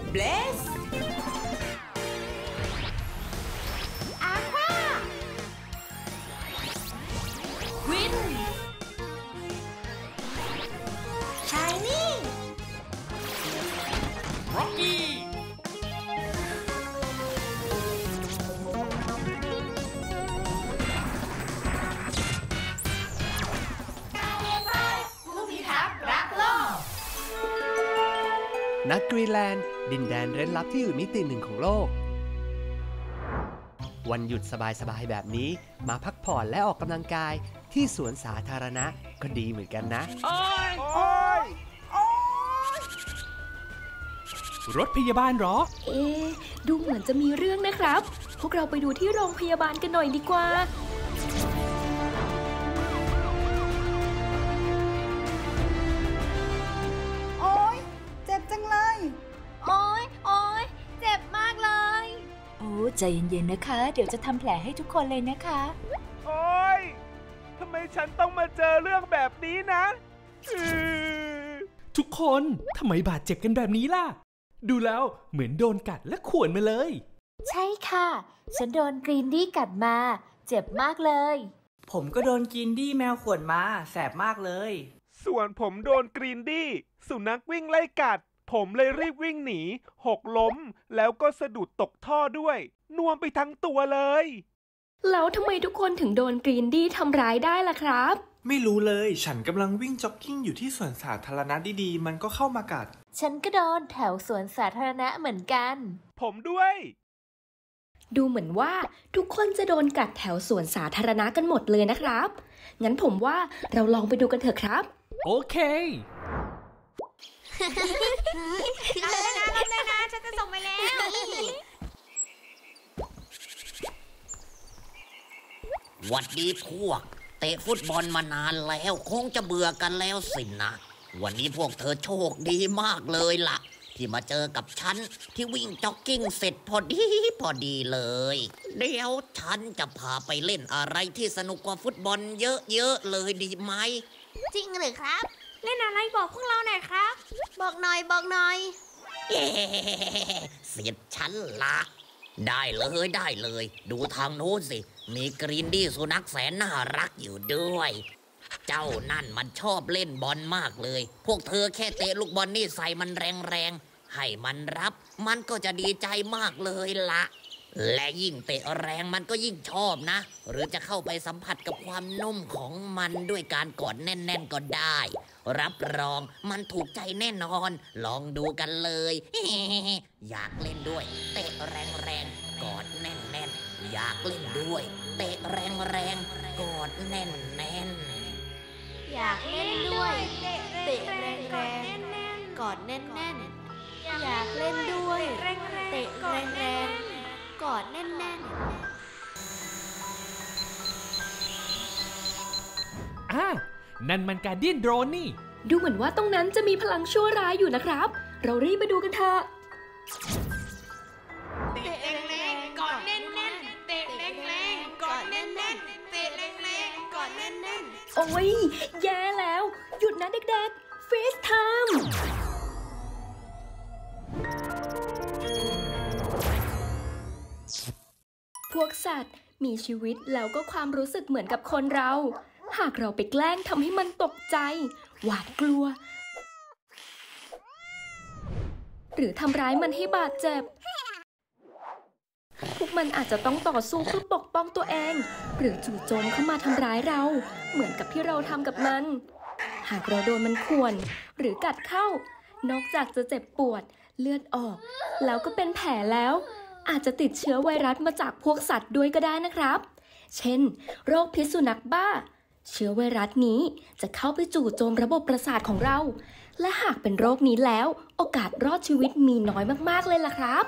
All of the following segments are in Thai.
Bless Aqua Quinn Shiny Rocky ณ กรีนแลนด์ดินแดนเร้นลับที่อยู่มิติหนึ่งของโลกวันหยุดสบายๆแบบนี้มาพักผ่อนและออกกำลังกายที่สวนสาธารณะก็ดีเหมือนกันนะรถพยาบาลเหรอดูเหมือนจะมีเรื่องนะครับพวกเราไปดูที่โรงพยาบาลกันหน่อยดีกว่าใจเย็นๆนะคะเดี๋ยวจะทำแผลให้ทุกคนเลยนะคะโอ๊ยทำไมฉันต้องมาเจอเรื่องแบบนี้นะทุกคนทำไมบาดเจ็บกันแบบนี้ล่ะดูแล้วเหมือนโดนกัดและข่วนมาเลยใช่ค่ะฉันโดนกรีนดี้กัดมาเจ็บมากเลยผมก็โดนกรีนดี้แมวข่วนมาแสบมากเลยส่วนผมโดนกรีนดี้สุนัขวิ่งไล่กัดผมเลยรีบวิ่งหนีหกล้มแล้วก็สะดุดตกท่อด้วยน่วมไปทั้งตัวเลยแล้วทำไมทุกคนถึงโดนกรีนดี้ทำร้ายได้ล่ะครับไม่รู้เลยฉันกำลังวิ่งจ็อกกิ้งอยู่ที่สวนสาธารณะดีๆมันก็เข้ามากัดฉันก็โดนแถวสวนสาธารณะเหมือนกันผมด้วยดูเหมือนว่าทุกคนจะโดนกัดแถวสวนสาธารณะกันหมดเลยนะครับงั้นผมว่าเราลองไปดูกันเถอะครับโอเครับเลยนะฉันจะส่งไปแล้วหวัดดีพวกเตะฟุตบอลมานานแล้วคงจะเบื่อกันแล้วสินะวันนี้พวกเธอโชคดีมากเลยล่ะที่มาเจอกับฉันที่วิ่งจ็อกกิ้งเสร็จพอดีเลยเดี๋ยวฉันจะพาไปเล่นอะไรที่สนุกกว่าฟุตบอลเยอะๆเลยดีไหมจริงหรือครับเล่นอะไรบอกพวกเราหน่อยครับบอกหน่อยเสียดฉันละได้เลยดูทางโน้นสิมีกรีนดี้สุนัขแสนน่ารักอยู่ด้วยเจ้านั่นมันชอบเล่นบอลมากเลยพวกเธอแค่เตะลูกบอลนี่ใส่มันแรงๆให้มันรับมันก็จะดีใจมากเลยละและยิ่งเตะแรงมันก็ยิ่งชอบนะหรือจะเข้าไปสัมผัสกับความนุ่มของมันด้วยการกอดแน่นๆก็ได้รับรองมันถูกใจแน่นอนลองดูกันเลยอยากเล่นด้วยเตะแรงๆกอดแน่นๆอยากเล่นด้วยเตะแรงๆกอดแน่นๆอยากเล่นด้วยเตะแรงๆกอดแน่นๆอยากเล่นด้วยเตะแรงๆกอดแน่นนั่นมันการเดียนโดรนนี่ดูเหมือนว่าตรงนั้นจะมีพลังชั่วร้ายอยู่นะครับเรารีบไปดูกันเถอะเตะแรงๆกอดแน่นๆเตะแรงๆกอดแน่นๆเตะแรงๆกอดแน่นๆโอ้ยแย่แล้วหยุดนะเด็กๆเฟซไทม์พวกสัตว์มีชีวิตแล้วก็ความรู้สึกเหมือนกับคนเราหากเราไปแกล้งทำให้มันตกใจหวาดกลัวหรือทำร้ายมันให้บาดเจ็บพวกมันอาจจะต้องต่อสู้เพื่อปกป้องตัวเองหรือจู่โจมเข้ามาทำร้ายเราเหมือนกับที่เราทำกับมันหากเราโดนมันข่วนหรือกัดเข้านอกจากจะเจ็บปวดเลือดออกแล้วก็เป็นแผลแล้วอาจจะติดเชื้อไวรัสมาจากพวกสัตว์ด้วยก็ได้นะครับเช่นโรคพิษสุนัขบ้าเชื้อไวรัสนี้จะเข้าไปจู่โจมระบบประสาทของเราและหากเป็นโรคนี้แล้วโอกาสรอดชีวิตมีน้อยมากๆเลยล่ะครับ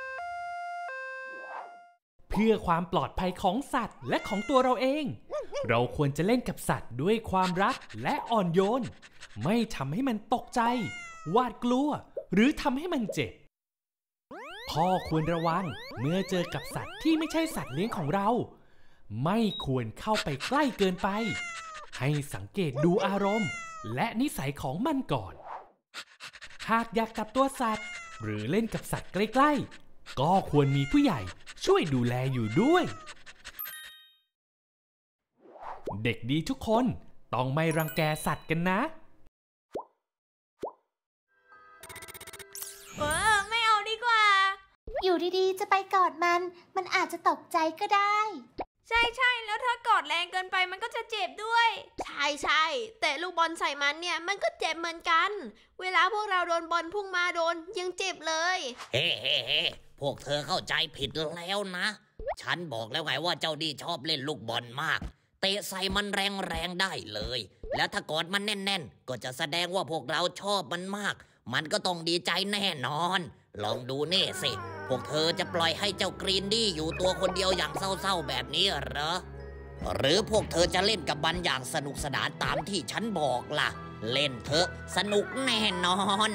เพื่อความปลอดภัยของสัตว์และของตัวเราเองเราควรจะเล่นกับสัตว์ด้วยความรักและอ่อนโยนไม่ทำให้มันตกใจหวาดกลัวหรือทำให้มันเจ็บพ่อควรระวังเมื่อเจอกับสัตว์ที่ไม่ใช่สัตว์เลี้ยงของเราไม่ควรเข้าไปใกล้เกินไปให้สังเกตดูอารมณ์และนิสัยของมันก่อนหากอยากจับตัวสัตว์หรือเล่นกับสัตว์ใกล้ๆก็ควรมีผู้ใหญ่ช่วยดูแลอยู่ด้วยเด็กดีทุกคนต้องไม่รังแกสัตว์กันนะไม่เอาดีกว่าอยู่ดีๆจะไปกอดมันอาจจะตกใจก็ได้ใช่แล้วถ้ากอดแรงเกินไปมันก็จะเจ็บด้วยใช่แต่ลูกบอลใส่มันเนี่ยมันก็เจ็บเหมือนกันเวลาพวกเราโดนบอลพุ่งมาโดนยังเจ็บเลยเฮ้พวกเธอเข้าใจผิดแล้วนะฉันบอกแล้วไงว่าเจ้าดีชอบเล่นลูกบอลมากเตะใส่มันแรงได้เลยแล้วถ้ากอดมันแน่นๆก็จะแสดงว่าพวกเราชอบมันมากมันก็ต้องดีใจแน่นอนลองดูนี่สิพวกเธอจะปล่อยให้เจ้ากรีนดี้อยู่ตัวคนเดียวอย่างเศร้าๆแบบนี้เหรอหรือพวกเธอจะเล่นกับมันอย่างสนุกสนานตามที่ฉันบอกล่ะเล่นเถอะสนุกแน่นอน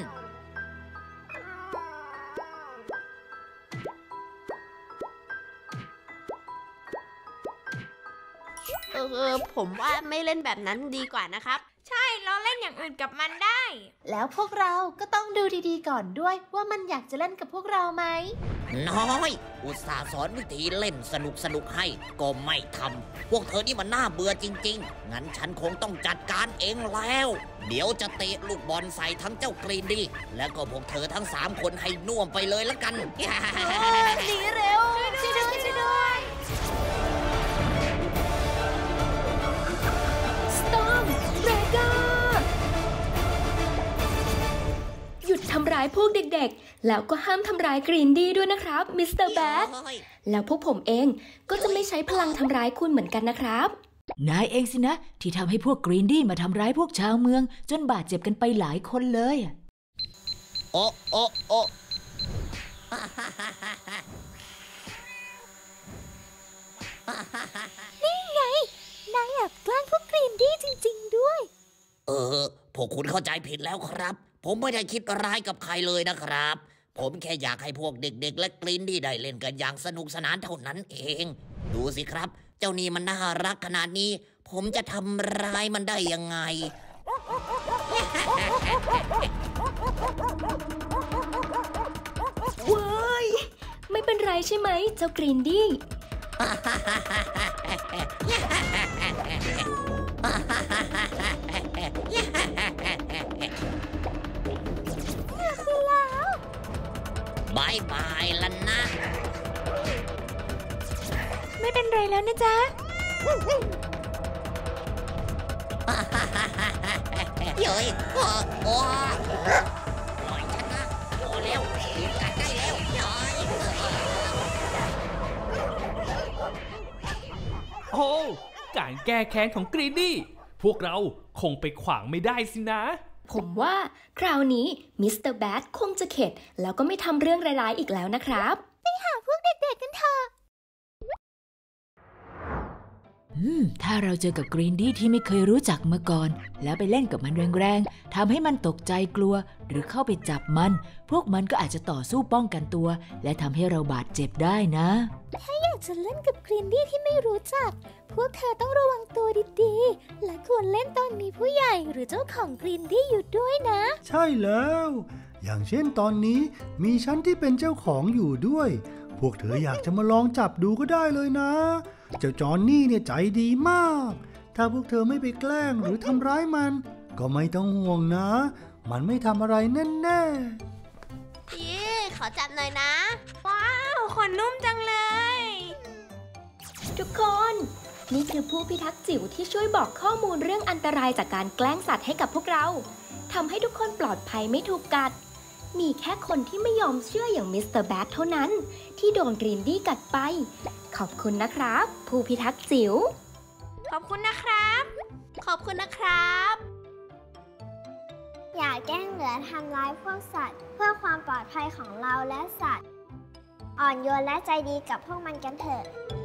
ผมว่าไม่เล่นแบบนั้นดีกว่านะครับใช่เราเล่นอย่างอื่นกับมันได้แล้วพวกเราก็ต้องดูดีๆก่อนด้วยว่ามันอยากจะเล่นกับพวกเราไหมน้อยอุตส่าห์สอนวิธีเล่นสนุกให้ก็ไม่ทำพวกเธอนี่มันน่าเบื่อจริงๆงั้นฉันคงต้องจัดการเองแล้วเดี๋ยวจะเตะลูกบอลใส่ทั้งเจ้ากรีนดี้และก็พวกเธอทั้ง3คนให้น่วมไปเลยละกันหนีเร็วช่วยด้วยหยุดทำร้ายพวกเด็กๆแล้วก็ห้ามทำร้ายกรีนดี้ด้วยนะครับมิสเตอร์แบทแล้วพวกผมเองก็จะไม่ใช้พลังทำร้ายคุณเหมือนกันนะครับนายเองสินะที่ทำให้พวกกรีนดี้มาทำร้ายพวกชาวเมืองจนบาดเจ็บกันไปหลายคนเลยโอ้นี่ไงนายแอบแกล้งพวกกรีนดี้จริงๆด้วยพวกคุณเข้าใจผิดแล้วครับผมไม่ได้คิดร้ายกับใครเลยนะครับผมแค่อยากให้พวกเด็กๆและกรีนดี้ได้เล่นกันอย่างสนุกสนานเท่านั้นเองดูสิครับเจ้านี่มันน่ารักขนาดนี้ผมจะทำร้ายมันได้ยังไงว้ายไม่เป็นไรใช่ไหมเจ้ากรีนดี้บายบายล่ะนะไม่เป็นไรแล้วนะจ๊ะเย้ยโอ้ปล่อยฉันนะพอแล้วหยุดกัดได้แล้วเย้ยโอ้การแก้แค้นของกรีนดี้พวกเราคงไปขวางไม่ได้สินะผมว่าคราวนี้มิสเตอร์แบทคงจะเข็ดแล้วก็ไม่ทำเรื่องร้ายๆอีกแล้วนะครับไปหาพวกเด็กๆกันเถอะถ้าเราเจอกับกรีนดี้ที่ไม่เคยรู้จักมาก่อนแล้วไปเล่นกับมันแรงๆทำให้มันตกใจกลัวหรือเข้าไปจับมันพวกมันก็อาจจะต่อสู้ป้องกันตัวและทำให้เราบาดเจ็บได้นะถ้าอยากจะเล่นกับกรีนดี้ที่ไม่รู้จักพวกเธอต้องระวังตัวดีๆและควรเล่นตอนมีผู้ใหญ่หรือเจ้าของกรีนดี้อยู่ด้วยนะใช่แล้วอย่างเช่นตอนนี้มีฉันที่เป็นเจ้าของอยู่ด้วยพวกเธออยากจะมาลองจับดูก็ได้เลยนะเจ้าจอนนี่เนี่ยใจดีมากถ้าพวกเธอไม่ไปแกล้งหรือทำร้ายมันก็ไม่ต้องห่วงนะมันไม่ทำอะไรแน่ขอจับหน่อยนะว้าวขนนุ่มจังเลยทุกคนนี่คือผู้พิทักษ์จิ๋วที่ช่วยบอกข้อมูลเรื่องอันตรายจากการแกล้งสัตว์ให้กับพวกเราทำให้ทุกคนปลอดภัยไม่ถูกกัดมีแค่คนที่ไม่ยอมเชื่ออย่างมิสเตอร์แบทเท่านั้นที่โดนกรีนดี้กัดไปขอบคุณนะครับผู้พิทักษ์จิ๋วขอบคุณนะครับขอบคุณนะครับอย่าแกล้งเหลือทำร้ายพวกสัตว์เพื่อความปลอดภัยของเราและสัตว์อ่อนโยนและใจดีกับพวกมันกันเถอะ